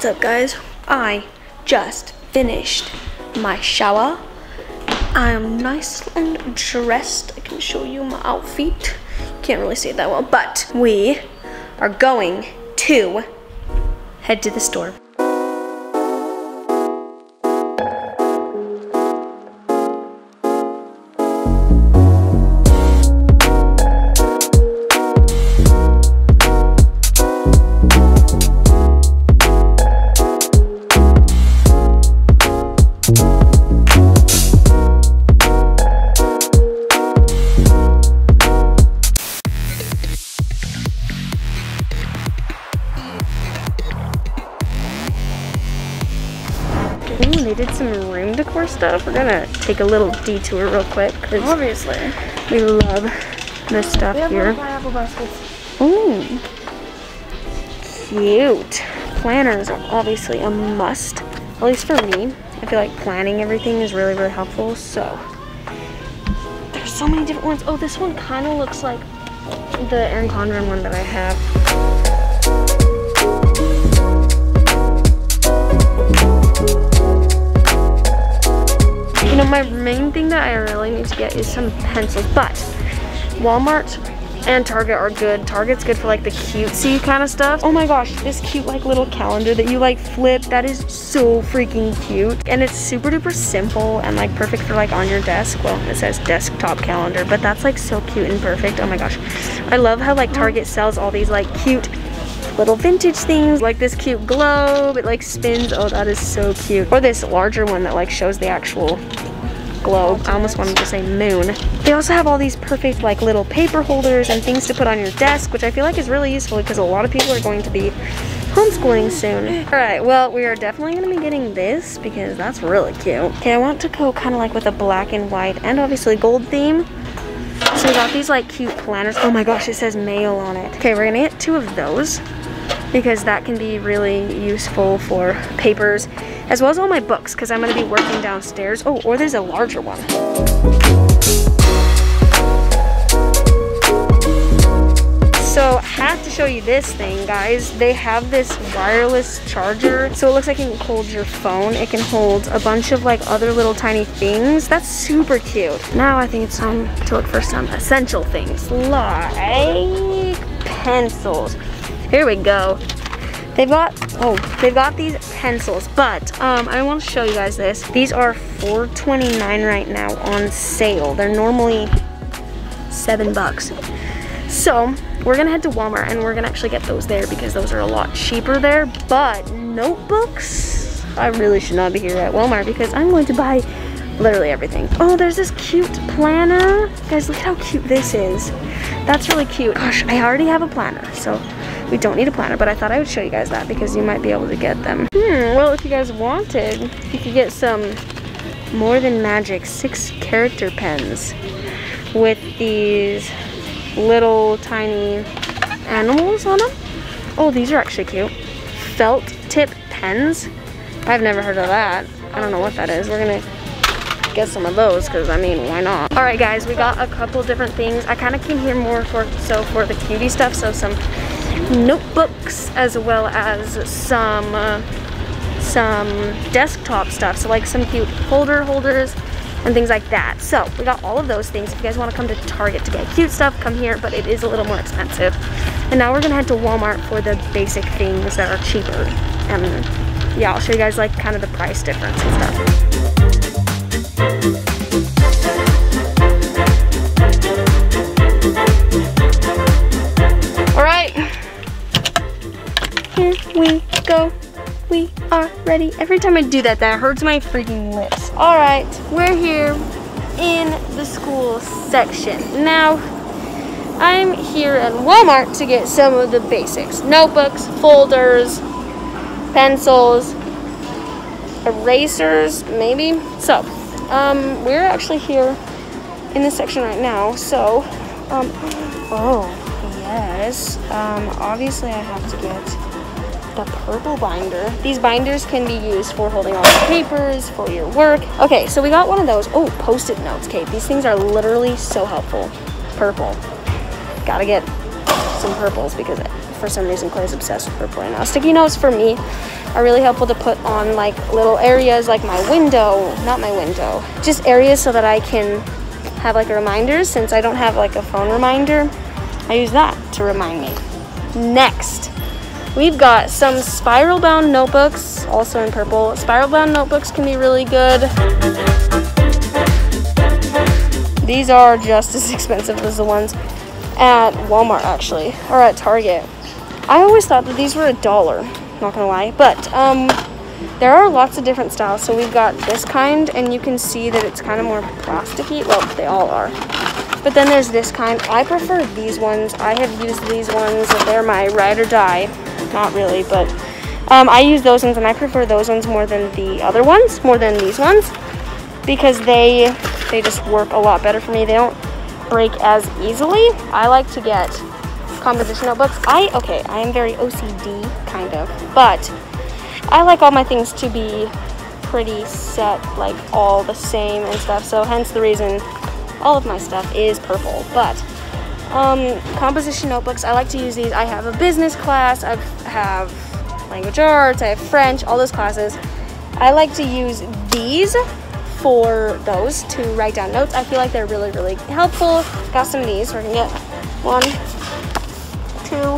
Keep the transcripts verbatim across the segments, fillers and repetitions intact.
What's up, guys? I just finished my shower. I am nice and dressed. I can show you my outfit. Can't really see it that well, but we are going to head to the store. Ooh, they did some room decor stuff. We're gonna take a little detour real quick because obviously we love this stuff we have here. Pineapple baskets. Ooh, cute. Planners are obviously a must, at least for me. I feel like planning everything is really, really helpful. So there's so many different ones. Oh, this one kind of looks like the Erin Condren one that I have. You know, my main thing that I really need to get is some pencils, but Walmart and Target are good. Target's good for like the cutesy kind of stuff. Oh my gosh, this cute like little calendar that you like flip, that is so freaking cute. And it's super duper simple and like perfect for like on your desk. Well, it says desktop calendar, but that's like so cute and perfect. Oh my gosh. I love how like Target sells all these like cute little vintage things, like this cute globe. It like spins. Oh, that is so cute. Or this larger one that like shows the actual globe. I almost wanted to say moon. They also have all these perfect like little paper holders and things to put on your desk, which I feel like is really useful because a lot of people are going to be homeschooling soon. All right, well, we are definitely going to be getting this because that's really cute. Okay, I want to go kind of like with a black and white and obviously gold theme. So we got these like cute planners. Oh my gosh, it says mail on it. Okay, we're gonna get two of those because that can be really useful for papers as well as all my books because I'm gonna be working downstairs. Oh, or there's a larger one. So I have to show you this thing, guys. They have this wireless charger. So it looks like it can hold your phone. It can hold a bunch of like other little tiny things. That's super cute. Now I think it's time to look for some essential things like pencils. Here we go. They've got, oh, they've got these pencils, but um, I want to show you guys this. These are four twenty-nine right now on sale. They're normally seven bucks. So we're gonna head to Walmart and we're gonna actually get those there because those are a lot cheaper there. But notebooks, I really should not be here at Walmart because I'm going to buy literally everything. Oh, there's this cute planner. Guys, look at how cute this is. That's really cute. Gosh, I already have a planner, so we don't need a planner, but I thought I would show you guys that because you might be able to get them. Hmm, well, if you guys wanted, you could get some More Than Magic six character pens with these little tiny animals on them. Oh, these are actually cute. Felt tip pens. I've never heard of that. I don't know what that is. We're gonna get some of those because I mean, why not? All right, guys, we got a couple different things. I kind of came here more for so for the cutie stuff, so some notebooks as well as some uh, some desktop stuff, so like some cute folder holders and things like that. So we got all of those things. If you guys want to come to Target to get cute stuff, come here, but it is a little more expensive. And now we're gonna head to Walmart for the basic things that are cheaper. And yeah, I'll show you guys like kind of the price difference and stuff. All right, here we go. We are ready. Every time I do that, that hurts my freaking lips. All right, we're here in the school section. Now, I'm here at Walmart to get some of the basics. Notebooks, folders, pencils, erasers, maybe. So, um, we're actually here in this section right now. So, um, oh, yes. Um, obviously I have to get the purple binder. These binders can be used for holding on to papers, for your work. Okay, so we got one of those. Oh, post-it notes, Kate. These things are literally so helpful. Purple. Gotta get some purples because for some reason Clay's obsessed with purple right now. Sticky notes for me are really helpful to put on like little areas like my window, not my window, just areas so that I can have like a reminder. Since I don't have like a phone reminder, I use that to remind me. Next, we've got some spiral bound notebooks, also in purple. Spiral bound notebooks can be really good. These are just as expensive as the ones at Walmart actually, or at Target. I always thought that these were a dollar, not gonna lie, but um, there are lots of different styles. So we've got this kind, and you can see that it's kind of more plasticky. Well, they all are. But then there's this kind. I prefer these ones. I have used these ones. They're my ride or die. Not really, but um, I use those ones, and I prefer those ones more than the other ones, more than these ones, because they they just work a lot better for me. They don't break as easily. I like to get composition notebooks. I, okay, I am very O C D, kind of, but I like all my things to be pretty set, like all the same and stuff, so hence the reason all of my stuff is purple. But um, composition notebooks, I like to use these. I have a business class, I have language arts, I have French, all those classes. I like to use these for those to write down notes. I feel like they're really, really helpful. Got some of these. We're gonna get one, two,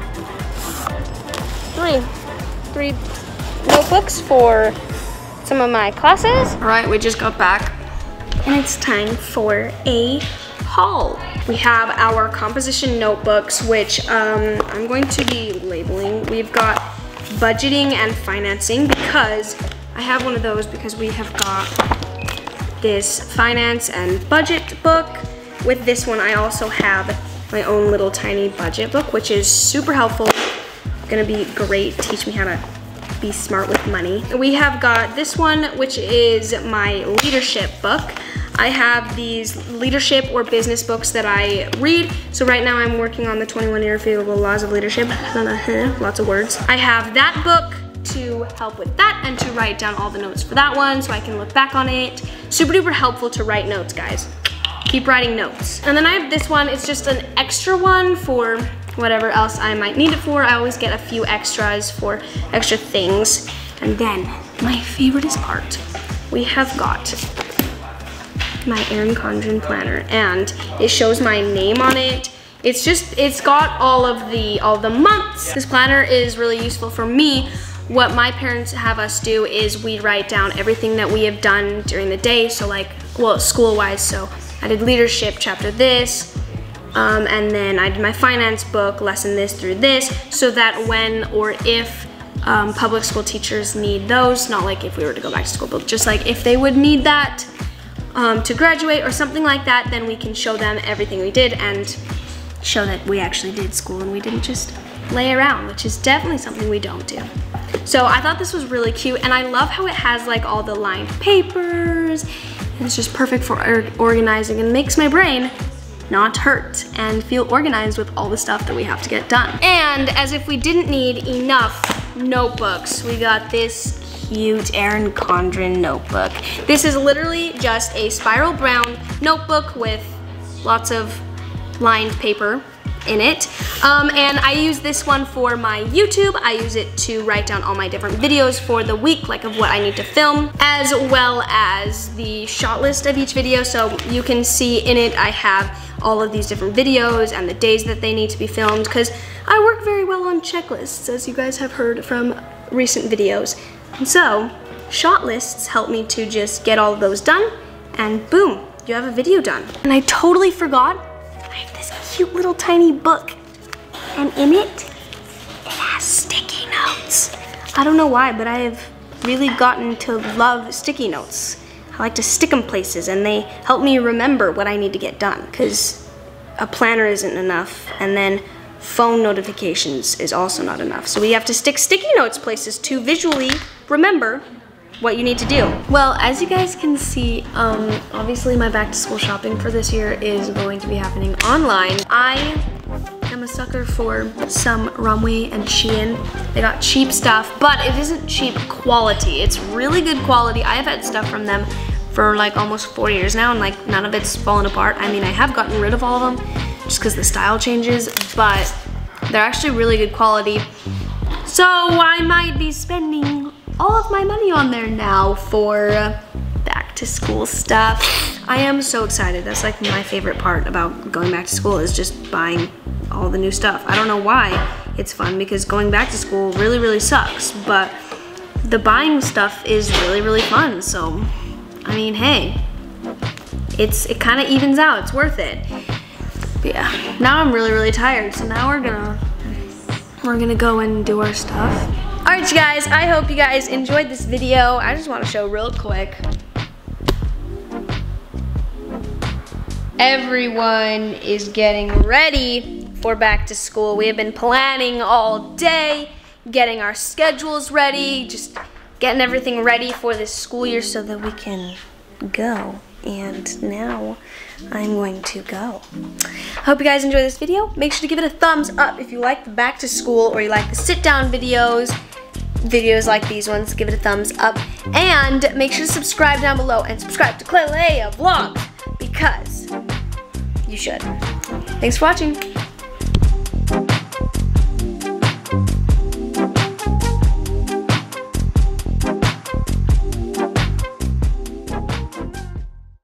three. Three notebooks for some of my classes. All right, we just got back and it's time for a haul. We have our composition notebooks, which um, I'm going to be labeling. We've got budgeting and financing because I have one of those because we have got this finance and budget book. With this one, I also have my own little tiny budget book, which is super helpful. Gonna be great, teach me how to be smart with money. We have got this one, which is my leadership book. I have these leadership or business books that I read. So right now I'm working on the twenty-one Irrefutable Laws of Leadership. Lots of words. I have that book to help with that and to write down all the notes for that one so I can look back on it. Super duper helpful to write notes, guys. Keep writing notes. And then I have this one. It's just an extra one for whatever else I might need it for. I always get a few extras for extra things. And then my favorite part, we have got my Erin Condren planner, and it shows my name on it. It's just, it's got all of the all the months. This planner is really useful for me. What my parents have us do is we write down everything that we have done during the day. So like, well, school-wise, so I did leadership chapter this, um, and then I did my finance book, lesson this through this, so that when or if um, public school teachers need those, not like if we were to go back to school, but just like if they would need that um, to graduate or something like that, then we can show them everything we did and show that we actually did school and we didn't just lay around, which is definitely something we don't do. So I thought this was really cute, and I love how it has like all the lined papers, and it's just perfect for or organizing and makes my brain not hurt and feel organized with all the stuff that we have to get done. And as if we didn't need enough notebooks, we got this cute Erin Condren notebook. This is literally just a spiral brown notebook with lots of lined paper in it. Um, and I use this one for my YouTube. I use it to write down all my different videos for the week, like of what I need to film, as well as the shot list of each video. So you can see in it, I have all of these different videos and the days that they need to be filmed, because I work very well on checklists, as you guys have heard from recent videos. And so shot lists help me to just get all of those done, and boom, you have a video done. And I totally forgot, I have this cute little tiny book, and in it, it has sticky notes. I don't know why, but I have really gotten to love sticky notes. I like to stick them places, and they help me remember what I need to get done, because a planner isn't enough, and then phone notifications is also not enough. So we have to stick sticky notes places to visually remember what you need to do. Well, as you guys can see, um, obviously my back to school shopping for this year is going to be happening online. I am a sucker for some Runway and Shein. They got cheap stuff, but it isn't cheap quality. It's really good quality. I have had stuff from them for like almost four years now, and like none of it's fallen apart. I mean, I have gotten rid of all of them just because the style changes, but They're actually really good quality. So I might be spending all of my money on there now for back to school stuff. I am so excited. That's like my favorite part about going back to school is just buying all the new stuff. I don't know why it's fun because going back to school really, really sucks, but the buying stuff is really, really fun. So, I mean, hey, it's it kind of evens out. It's worth it. But yeah, now I'm really, really tired. So now we're gonna we're gonna go and do our stuff. All right, you guys. I hope you guys enjoyed this video. I just want to show real quick. Everyone is getting ready for back to school. We have been planning all day, getting our schedules ready, just getting everything ready for this school year so that we can go. And now I'm going to go. I hope you guys enjoyed this video. Make sure to give it a thumbs up if you like the back to school or you like the sit down videos. Videos like these ones, give it a thumbs up. And make sure to subscribe down below and subscribe to Clelea Vlogs because you should. Thanks for watching.